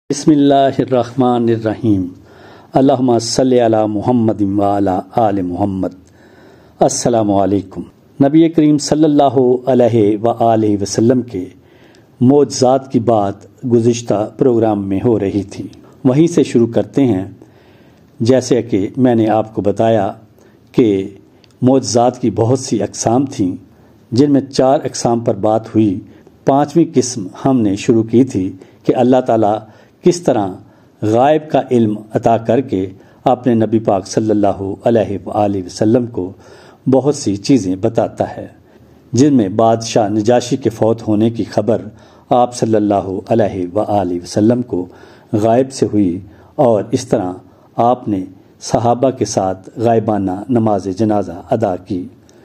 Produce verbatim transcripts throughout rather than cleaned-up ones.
بسم اللہ الرحمن الرحیم اللہم صلی علی محمد وعلی آل محمد۔ السلام علیکم۔ نبی کریم صلی اللہ علیہ وآلہ وسلم کے معجزات کی بات گزشتہ پروگرام میں ہو رہی تھی، وہیں سے شروع کرتے ہیں۔ جیسے کہ میں نے آپ کو بتایا کہ معجزات کی بہت سی اقسام تھیں، جن میں چار اقسام پر بات ہوئی۔ پانچویں قسم ہم نے شروع کی تھی کہ اللہ تعالیٰ کس طرح غائب کا علم عطا کر کے اپنے نبی پاک صلی اللہ علیہ وآلہ وسلم کو بہت سی چیزیں بتاتا ہے، جن میں بادشاہ نجاشی کے فوت ہونے کی خبر آپ صلی اللہ علیہ وآلہ وسلم کو غائب سے ہوئی، اور اس طرح آپ نے صحابہ کے ساتھ غائبانہ نماز جنازہ ادا کی۔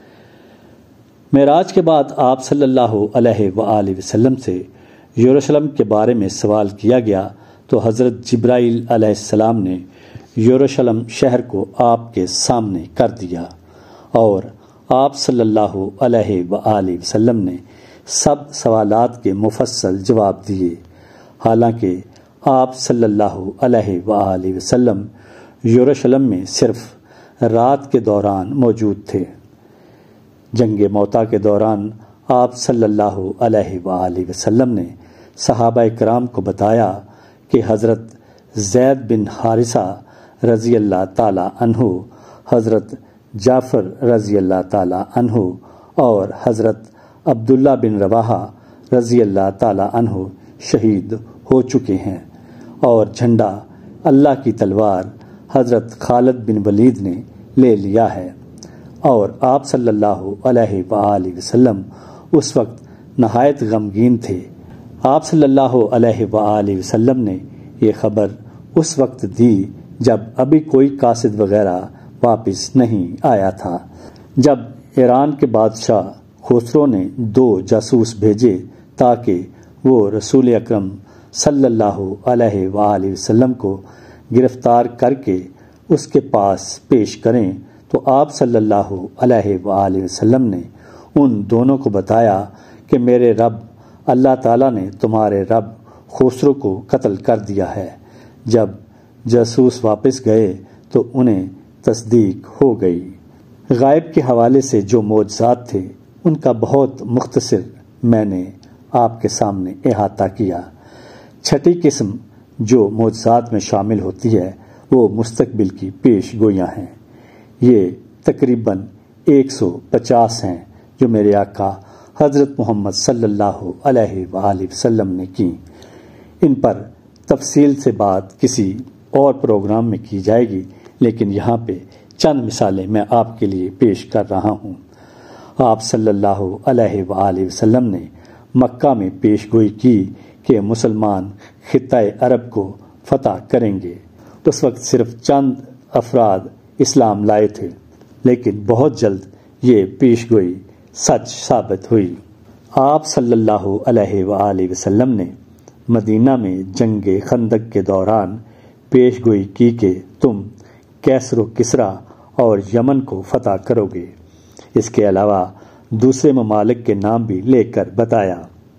معراج کے بعد آپ صلی اللہ علیہ وآلہ وسلم سے یروشلم کے بارے میں سوال کیا گیا تو حضرت جبرائیل علیہ السلام نے یروشلم شہر کو آپ کے سامنے کر دیا، اور آپ صلی اللہ علیہ وآلہ وسلم نے سب سوالات کے مفصل جواب دیے۔ حالانکہ آپ صلی اللہ علیہ وآلہ وسلم یروشلم میں صرف رات کے دوران موجود تھے۔ جنگ موتا کے دوران آپ صلی اللہ علیہ وآلہ وسلم نے صحابہ کرام کو بتایا کہ حضرت زید بن حارثہ رضی اللہ تعالی عنہ، حضرت جعفر رضی اللہ تعالی عنہ اور حضرت عبداللہ بن رواحہ رضی اللہ تعالی عنہ شہید ہو چکے ہیں، اور جھنڈا اللہ کی تلوار حضرت خالد بن ولید نے لے لیا ہے۔ اور آپ صلی اللہ علیہ وآلہ وسلم اس وقت نہایت غمگین تھے۔ آپ صلی اللہ علیہ وآلہ وسلم نے یہ خبر اس وقت دی جب ابھی کوئی قاصد وغیرہ واپس نہیں آیا تھا۔ جب ایران کے بادشاہ خسرو نے دو جاسوس بھیجے تاکہ وہ رسول اکرم صلی اللہ علیہ وآلہ وسلم کو گرفتار کر کے اس کے پاس پیش کریں، تو آپ صلی اللہ علیہ وآلہ وسلم نے ان دونوں کو بتایا کہ میرے رب اللہ تعالیٰ نے تمہارے رب خسرو کو قتل کر دیا ہے۔ جب جاسوس واپس گئے تو انہیں تصدیق ہو گئی۔ غائب کے حوالے سے جو معجزات تھے ان کا بہت مختصر میں نے آپ کے سامنے احاطہ کیا۔ چھٹی قسم جو معجزات میں شامل ہوتی ہے وہ مستقبل کی پیش گوئیاں ہیں۔ یہ تقریباً ایک سو پچاس ہیں جو میرے آقا حضرت محمد صلی اللہ علیہ وآلہ وسلم نے کی۔ ان پر تفصیل سے بات کسی اور پروگرام میں کی جائے گی، لیکن یہاں پہ چند مثالیں میں آپ کے لیے پیش کر رہا ہوں۔ آپ صلی اللہ علیہ وآلہ وسلم نے مکہ میں پیش گوئی کی کہ مسلمان خطۂ عرب کو فتح کریں گے۔ اس وقت صرف چند افراد اسلام لائے تھے، لیکن بہت جلد یہ پیش گوئی سچ ثابت ہوئی۔ آپ صلی اللہ علیہ وآلہ وسلم نے مدینہ میں جنگ خندق کے دوران پیش گوئی کی کہ تم کیسر و کسریٰ اور یمن کو فتح کرو گے۔ اس کے علاوہ دوسرے ممالک کے نام بھی لے کر بتایا۔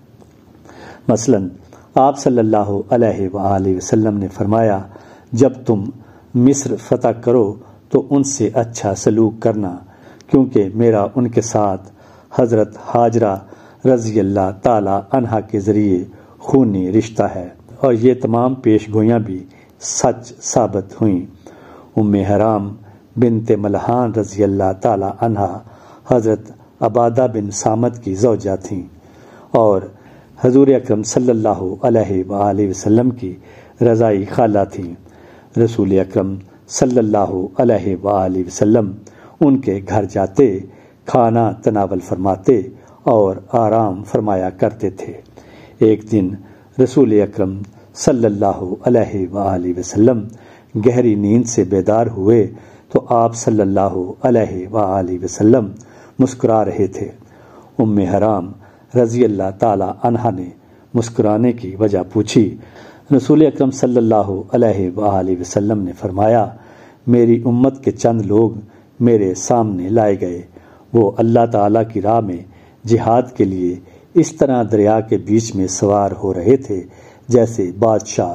مثلاً آپ صلی اللہ علیہ وآلہ وسلم نے فرمایا، جب تم مصر فتح کرو تو ان سے اچھا سلوک کرنا، کیونکہ میرا ان کے ساتھ حضرت ہاجرہ رضی اللہ تعالی عنہا کے ذریعے خونی رشتہ ہے۔ اور یہ تمام پیش گوئیاں بھی سچ ثابت ہوئیں۔ ام حرام بنت ملحان رضی اللہ تعالی عنہا حضرت عبادہ بن صامت کی زوجہ تھیں، اور حضور اکرم صلی اللہ علیہ وآلہ وسلم کی رضائی خالہ تھیں۔ رسول اکرم صلی اللہ علیہ وآلہ وسلم ان کے گھر جاتے، کھانا تناول فرماتے اور آرام فرمایا کرتے تھے۔ ایک دن رسول اکرم صلی اللہ علیہ وآلہ وسلم گہری نیند سے بیدار ہوئے تو آپ صلی اللہ علیہ وآلہ وسلم مسکرا رہے تھے۔ ام حرام رضی اللہ تعالی عنہا نے مسکرانے کی وجہ پوچھی۔ رسول اکرم صلی اللہ علیہ وآلہ وسلم نے فرمایا، میری امت کے چند لوگ میرے سامنے لائے گئے، وہ اللہ تعالیٰ کی راہ میں جہاد کے لیے اس طرح دریا کے بیچ میں سوار ہو رہے تھے جیسے بادشاہ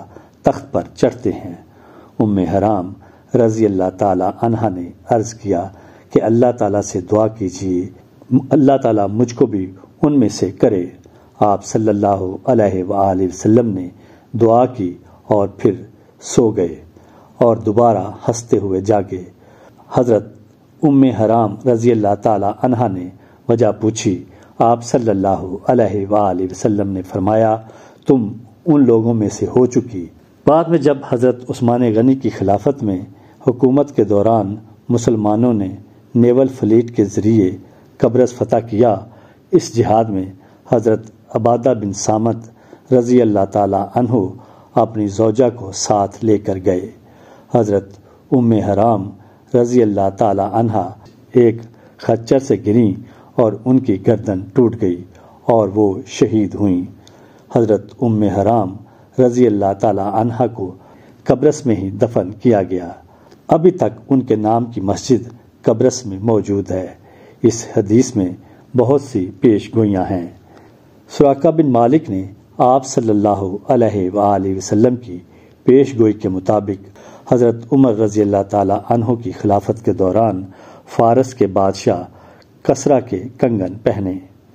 تخت پر چڑھتے ہیں۔ ام حرام رضی اللہ تعالی عنہا نے عرض کیا کہ اللہ تعالیٰ سے دعا کیجیے، اللہ تعالیٰ مجھ کو بھی ان میں سے کرے۔ آپ صلی اللہ علیہ وآلہ وسلم نے دعا کی اور پھر سو گئے اور دوبارہ ہنستے ہوئے جاگے۔ حضرت ام حرام رضی اللہ تعالی عنہا نے وجہ پوچھی۔ آپ صلی اللہ علیہ وآلہ وسلم نے فرمایا، تم ان لوگوں میں سے ہو چکی۔ بعد میں جب حضرت عثمان غنی کی خلافت میں حکومت کے دوران مسلمانوں نے نیول فلیٹ کے ذریعے قبرص فتح کیا، اس جہاد میں حضرت عبادہ بن صامت رضی اللہ تعالی عنہ اپنی زوجہ کو ساتھ لے کر گئے۔ حضرت ام حرام رضی اللہ تعالی عنہا ایک خچر سے گریں اور ان کی گردن ٹوٹ گئی اور وہ شہید ہوئیں۔ حضرت ام حرام رضی اللہ تعالی عنہا کو قبرص میں ہی دفن کیا گیا۔ ابھی تک ان کے نام کی مسجد قبرص میں موجود ہے۔ اس حدیث میں بہت سی پیش گوئیاں ہیں۔ سراقہ بن مالک نے آپ صلی اللہ علیہ وآلہ وسلم کی پیش گوئی کے مطابق حضرت عمر رضی اللہ تعالی عنہ کی خلافت کے دوران فارس کے بادشاہ کسرا کے کنگن پہنے۔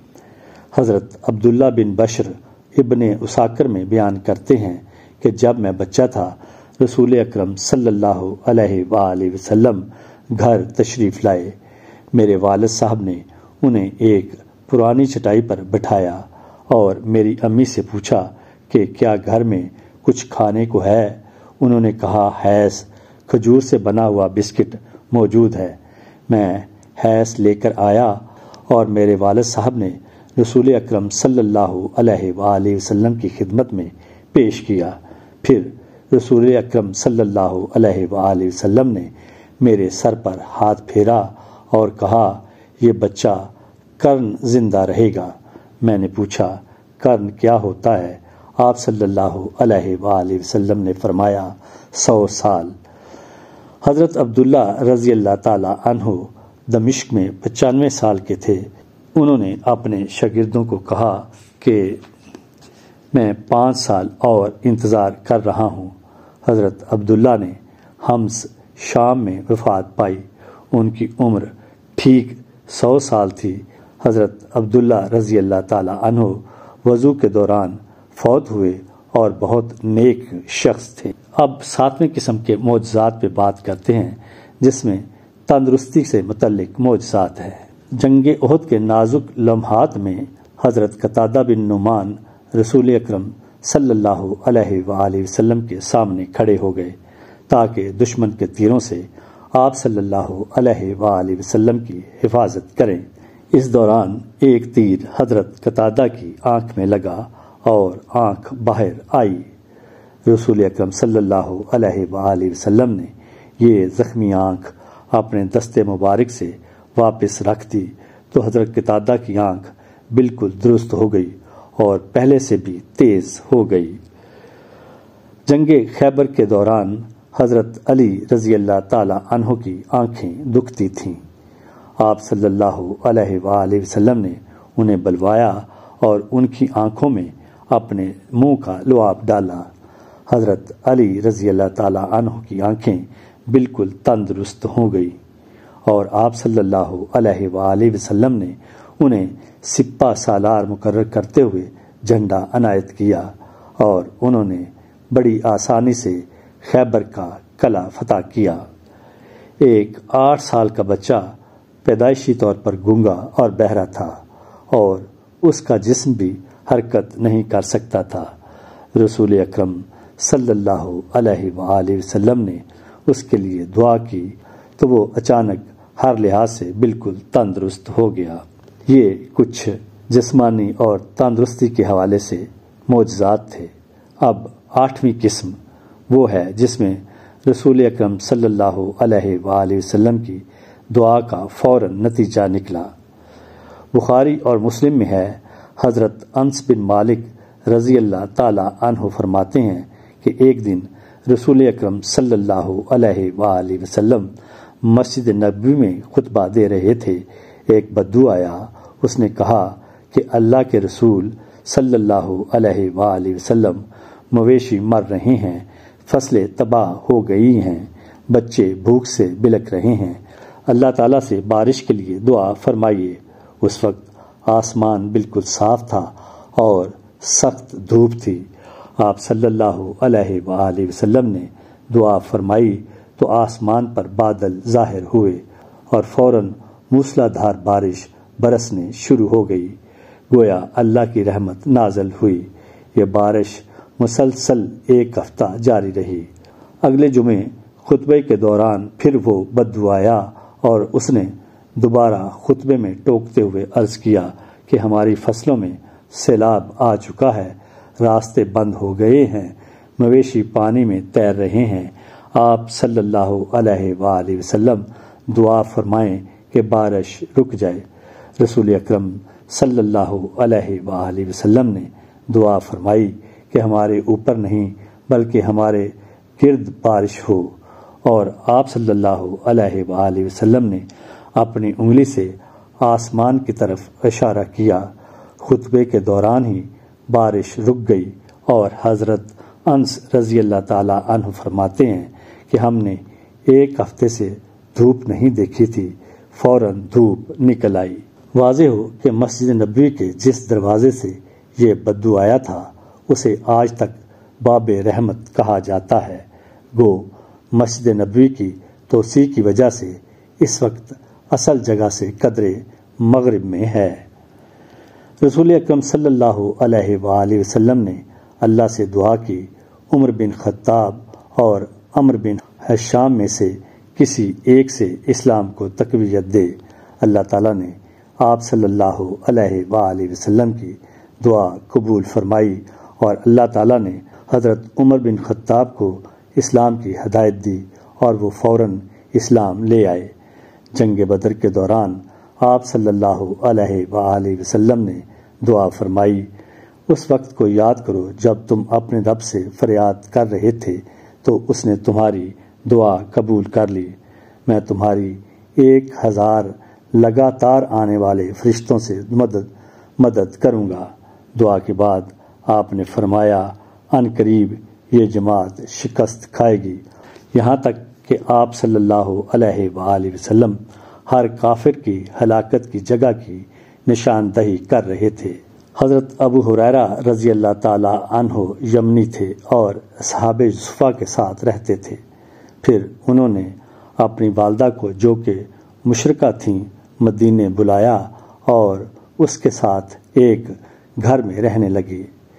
حضرت عبداللہ بن بشر ابن اساکر میں بیان کرتے ہیں کہ جب میں بچہ تھا، رسول اکرم صلی اللہ علیہ وآلہ وسلم گھر تشریف لائے۔ میرے والد صاحب نے انہیں ایک پرانی چٹائی پر بٹھایا اور میری امی سے پوچھا کہ کیا گھر میں کچھ کھانے کو ہے؟ انہوں نے کہا، حیث کھجور سے بنا ہوا بسکٹ موجود ہے۔ میں حیث لے کر آیا اور میرے والد صاحب نے رسول اکرم صلی اللہ علیہ وآلہ وسلم کی خدمت میں پیش کیا۔ پھر رسول اکرم صلی اللہ علیہ وآلہ وسلم نے میرے سر پر ہاتھ پھیرا اور کہا، یہ بچہ کرن زندہ رہے گا۔ میں نے پوچھا، کرن کیا ہوتا ہے؟ آپ صلی اللہ علیہ وآلہ وسلم نے فرمایا، سو سال۔ حضرت عبداللہ رضی اللہ تعالی عنہ دمشق میں پچانوے سال کے تھے۔ انہوں نے اپنے شاگردوں کو کہا کہ میں پانچ سال اور انتظار کر رہا ہوں۔ حضرت عبداللہ نے حمص شام میں وفات پائی۔ ان کی عمر ٹھیک سو سال تھی۔ حضرت عبداللہ رضی اللہ تعالی عنہ وضو کے دوران فوت ہوئے اور بہت نیک شخص تھے۔ اب ساتویں قسم کے معجزات پہ بات کرتے ہیں، جس میں تندرستی سے متعلق معجزات ہیں۔ جنگ احد کے نازک لمحات میں حضرت قتادہ بن نعمان رسول اکرم صلی اللہ علیہ وآلہ وسلم کے سامنے کھڑے ہو گئے تاکہ دشمن کے تیروں سے آپ صلی اللہ علیہ وآلہ وسلم کی حفاظت کریں۔ اس دوران ایک تیر حضرت قتادہ کی آنکھ میں لگا اور آنکھ باہر آئی۔ رسول اکرم صلی اللہ علیہ وآلہ وسلم نے یہ زخمی آنکھ اپنے دستے مبارک سے واپس رکھ دی تو حضرت قتادہ کی آنکھ بالکل درست ہو گئی اور پہلے سے بھی تیز ہو گئی۔ جنگ خیبر کے دوران حضرت علی رضی اللہ تعالی عنہ کی آنکھیں دکھتی تھیں۔ آپ صلی اللہ علیہ وآلہ وسلم نے انہیں بلوایا اور ان کی آنکھوں میں اپنے منہ کا لعاب ڈالا۔ حضرت علی رضی اللہ تعالی عنہ کی آنکھیں بالکل تندرست ہو گئی اور آپ صلی اللہ علیہ وآلہ وسلم نے انہیں سپہ سالار مقرر کرتے ہوئے جھنڈا عنایت کیا اور انہوں نے بڑی آسانی سے خیبر کا قلعہ فتح کیا۔ ایک آٹھ سال کا بچہ پیدائشی طور پر گونگا اور بہرا تھا اور اس کا جسم بھی حرکت نہیں کر سکتا تھا۔ رسول اکرم صلی اللہ علیہ وآلہ وسلم نے اس کے لیے دعا کی تو وہ اچانک ہر لحاظ سے بالکل تندرست ہو گیا۔ یہ کچھ جسمانی اور تندرستی کے حوالے سے معجزات تھے۔ اب آٹھویں قسم وہ ہے جس میں رسول اکرم صلی اللہ علیہ وآلہ وسلم کی دعا کا فوراً نتیجہ نکلا۔ بخاری اور مسلم میں ہے، حضرت انس بن مالک رضی اللہ تعالی عنہ فرماتے ہیں کہ ایک دن رسول اکرم صلی اللہ علیہ وآلہ وسلم مسجد نبوی میں خطبہ دے رہے تھے۔ ایک بدو آیا، اس نے کہا کہ اللہ کے رسول صلی اللہ علیہ وآلہ وسلم، مویشی مر رہے ہیں، فصلیں تباہ ہو گئی ہیں، بچے بھوک سے بلک رہے ہیں، اللہ تعالیٰ سے بارش کے لیے دعا فرمائیے۔ اس وقت آسمان بالکل صاف تھا اور سخت دھوپ تھی۔ آپ صلی اللہ علیہ وآلہ وسلم نے دعا فرمائی تو آسمان پر بادل ظاہر ہوئے اور فوراً موسلا دھار بارش برسنے شروع ہو گئی، گویا اللہ کی رحمت نازل ہوئی۔ یہ بارش مسلسل ایک ہفتہ جاری رہی۔ اگلے جمعے خطبے کے دوران پھر وہ بدبو آیا اور اس نے دوبارہ خطبے میں ٹوکتے ہوئے عرض کیا کہ ہماری فصلوں میں سیلاب آ چکا ہے، راستے بند ہو گئے ہیں، مویشی پانی میں تیر رہے ہیں، آپ صلی اللہ علیہ وآلہ وسلم دعا فرمائیں کہ بارش رک جائے۔ رسول اکرم صلی اللہ علیہ وآلہ وسلم نے دعا فرمائی کہ ہمارے اوپر نہیں بلکہ ہمارے گرد بارش ہو، اور آپ صلی اللہ علیہ وآلہ وسلم نے اپنی انگلی سے آسمان کی طرف اشارہ کیا۔ خطبے کے دوران ہی بارش رک گئی اور حضرت انس رضی اللہ تعالیٰ عنہ فرماتے ہیں کہ ہم نے ایک ہفتے سے دھوپ نہیں دیکھی تھی، فوراً دھوپ نکل آئی۔ واضح ہو کہ مسجد نبوی کے جس دروازے سے یہ بدبو آیا تھا اسے آج تک باب رحمت کہا جاتا ہے، گو مسجد نبوی کی توسیع کی وجہ سے اس وقت اصل جگہ سے قدرے مغرب میں ہے۔ رسول اکرم صلی اللہ علیہ وآلہ وسلم نے اللہ سے دعا کی عمر بن خطاب اور عمر بن حشام میں سے کسی ایک سے اسلام کو تقویت دے۔ اللہ تعالیٰ نے آپ صلی اللہ علیہ وآلہ وسلم کی دعا قبول فرمائی اور اللہ تعالیٰ نے حضرت عمر بن خطاب کو اسلام کی ہدایت دی اور وہ فوراً اسلام لے آئے۔ جنگ بدر کے دوران آپ صلی اللہ علیہ وآلہ وسلم نے دعا فرمائی، اس وقت کو یاد کرو جب تم اپنے رب سے فریاد کر رہے تھے تو اس نے تمہاری دعا قبول کر لی، میں تمہاری ایک ہزار لگاتار آنے والے فرشتوں سے مدد مدد کروں گا۔ دعا کے بعد آپ نے فرمایا ان قریب یہ جماعت شکست کھائے گی، یہاں تک کہ آپ صلی اللہ علیہ وآلہ وسلم ہر کافر کی ہلاکت کی جگہ کی نشاندہی کر رہے تھے۔ حضرت ابو ہریرہ رضی اللہ تعالی عنہ یمنی تھے اور اصحاب صفا کے ساتھ رہتے تھے۔ پھر انہوں نے اپنی والدہ کو جو کہ مشرکہ تھیں مدینے بلایا اور اس کے ساتھ ایک گھر میں رہنے لگی۔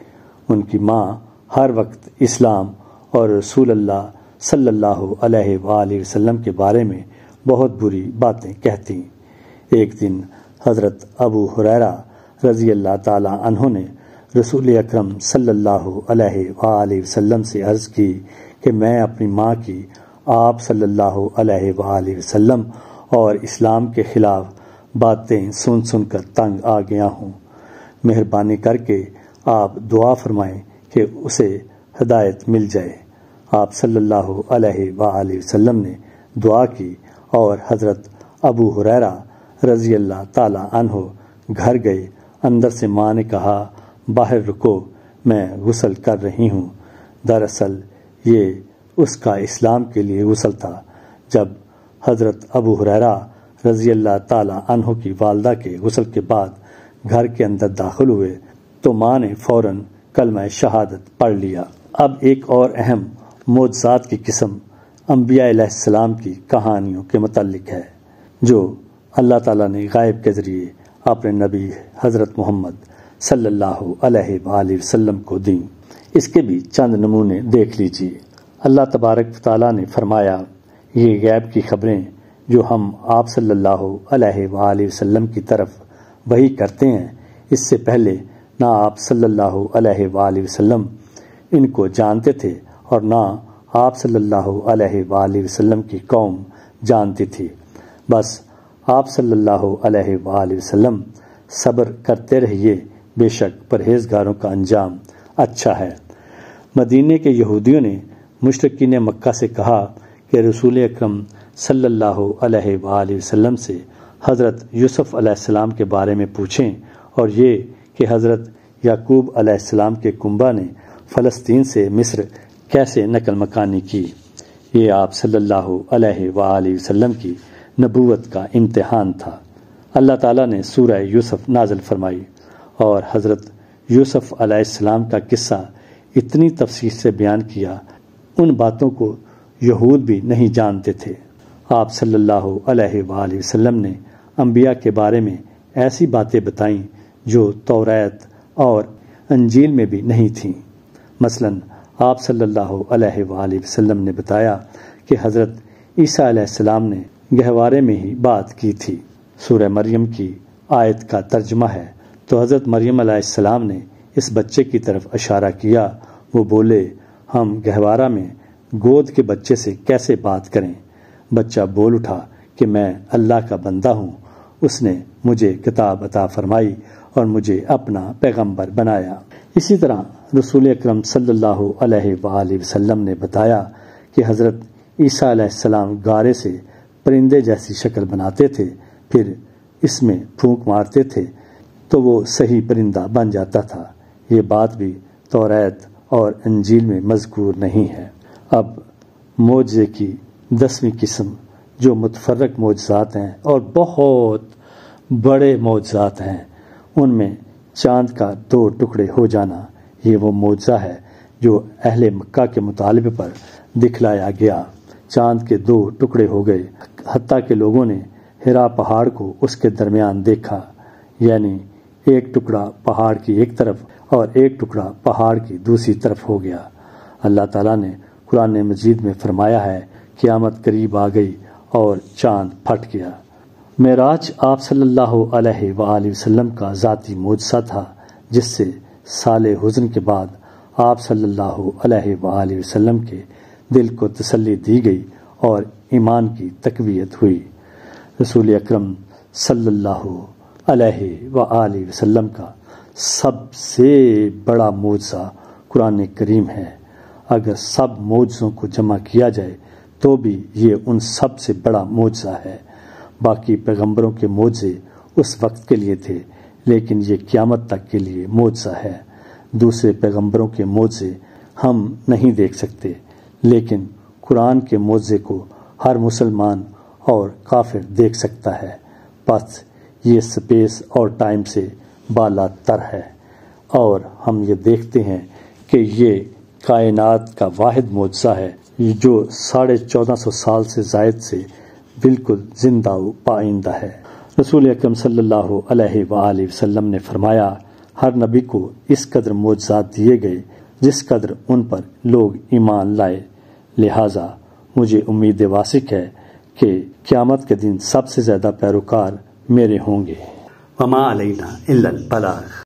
ان کی ماں ہر وقت اسلام اور رسول اللہ صلی اللہ علیہ وآلہ وسلم کے بارے میں بہت بری باتیں کہتی۔ ایک دن حضرت ابو ہریرہ رضی اللہ تعالی عنہ نے رسول اکرم صلی اللہ علیہ وآلہ وسلم سے عرض کی کہ میں اپنی ماں کی آپ صلی اللہ علیہ وآلہ وسلم اور اسلام کے خلاف باتیں سن سن کر تنگ آ گیا ہوں، مہربانی کر کے آپ دعا فرمائیں کہ اسے ہدایت مل جائے۔ آپ صلی اللہ علیہ وآلہ وسلم نے دعا کی اور حضرت ابو ہریرہ رضی اللہ تعالی عنہ گھر گئے۔ اندر سے ماں نے کہا باہر رکو، میں غسل کر رہی ہوں۔ دراصل یہ اس کا اسلام کے لیے غسل تھا۔ جب حضرت ابو ہریرہ رضی اللہ تعالی عنہ کی والدہ کے غسل کے بعد گھر کے اندر داخل ہوئے تو ماں نے فوراً کلمہ شہادت پڑھ لیا۔ اب ایک اور اہم معجزات کی قسم انبیاء علیہ السلام کی کہانیوں کے متعلق ہے جو اللہ تعالیٰ نے غائب کے ذریعے اپنے نبی حضرت محمد صلی اللہ علیہ وآلہ وسلم کو دیں۔ اس کے بھی چند نمونے دیکھ لیجیے۔ اللہ تبارک و تعالیٰ نے فرمایا یہ غیب کی خبریں جو ہم آپ صلی اللہ علیہ وآلہ وسلم کی طرف وحی کرتے ہیں، اس سے پہلے نہ آپ صلی اللہ علیہ وآلہ وسلم ان کو جانتے تھے اور نہ آپ صلی اللہ علیہ وآلہ وسلم کی قوم جانتی تھی، بس آپ صلی اللہ علیہ وآلہ وسلم صبر کرتے رہیے، بے شک پرہیزگاروں کا انجام اچھا ہے۔ مدینے کے یہودیوں نے مشرکین مکہ سے کہا کہ رسول اکرم صلی اللہ علیہ وآلہ وسلم سے حضرت یوسف علیہ السلام کے بارے میں پوچھیں اور یہ کہ حضرت یعقوب علیہ السلام کے کنبہ نے فلسطین سے مصر کیسے نقل مکانی کی۔ یہ آپ صلی اللہ علیہ وآلہ وسلم کی نبوت کا امتحان تھا۔ اللہ تعالیٰ نے سورہ یوسف نازل فرمائی اور حضرت یوسف علیہ السلام کا قصہ اتنی تفصیل سے بیان کیا، ان باتوں کو یہود بھی نہیں جانتے تھے۔ آپ صلی اللہ علیہ وآلہ وسلم نے انبیاء کے بارے میں ایسی باتیں بتائیں جو توریت اور انجیل میں بھی نہیں تھیں۔ مثلاً آپ صلی اللہ علیہ وآلہ وسلم نے بتایا کہ حضرت عیسیٰ علیہ السلام نے گہوارے میں ہی بات کی تھی۔ سورہ مریم کی آیت کا ترجمہ ہے تو حضرت مریم علیہ السلام نے اس بچے کی طرف اشارہ کیا۔ وہ بولے، ہم گہوارہ میں گود کے بچے سے کیسے بات کریں؟ بچہ بول اٹھا کہ میں اللہ کا بندہ ہوں، اس نے مجھے کتاب عطا فرمائی اور مجھے اپنا پیغمبر بنایا۔ اسی طرح رسول اکرم صلی اللہ علیہ وآلہ وسلم نے بتایا کہ حضرت عیسیٰ علیہ السلام گارے سے پرندے جیسی شکل بناتے تھے، پھر اس میں پھونک مارتے تھے تو وہ صحیح پرندہ بن جاتا تھا۔ یہ بات بھی توریت اور انجیل میں مذکور نہیں ہے۔ اب معجزے کی دسویں قسم جو متفرق معجزات ہیں اور بہت بڑے معجزات ہیں، ان میں چاند کا دو ٹکڑے ہو جانا، یہ وہ معجزہ ہے جو اہل مکہ کے مطالبے پر دکھلایا گیا۔ چاند کے دو ٹکڑے ہو گئے، حتیٰ کہ لوگوں نے ہرا پہاڑ کو اس کے درمیان دیکھا، یعنی ایک ٹکڑا پہاڑ کی ایک طرف اور ایک ٹکڑا پہاڑ کی دوسری طرف ہو گیا۔ اللہ تعالیٰ نے قرآن مجید میں فرمایا ہے، قیامت قریب آ گئی اور چاند پھٹ گیا۔ معراج آپ صلی اللہ علیہ وآلہ وسلم کا ذاتی معجزہ تھا، جس سے سال حزن کے بعد آپ صلی اللہ علیہ وآلہ وسلم کے دل کو تسلی دی گئی اور ایمان کی تقویت ہوئی۔ رسول اکرم صلی اللہ علیہ وآلہ وسلم کا سب سے بڑا معجزہ قرآن کریم ہے۔ اگر سب معجزوں کو جمع کیا جائے تو بھی یہ ان سب سے بڑا معجزہ ہے۔ باقی پیغمبروں کے معجزے اس وقت کے لیے تھے، لیکن یہ قیامت تک کے لیے معجزہ ہے۔ دوسرے پیغمبروں کے معجزے ہم نہیں دیکھ سکتے، لیکن قرآن کے معجزے کو ہر مسلمان اور کافر دیکھ سکتا ہے۔ پس یہ سپیس اور ٹائم سے بالا تر ہے، اور ہم یہ دیکھتے ہیں کہ یہ کائنات کا واحد معجزہ ہے جو ساڑھے چودہ سو سال سے زائد سے بالکل زندہ و پائندہ ہے۔ رسول اکرم صلی اللہ علیہ وآلہ وسلم نے فرمایا، ہر نبی کو اس قدر معجزات دیے گئے جس قدر ان پر لوگ ایمان لائے، لہٰذا مجھے امید واثق ہے کہ قیامت کے دن سب سے زیادہ پیروکار میرے ہوں گے۔ وما علینا الا البلاغ۔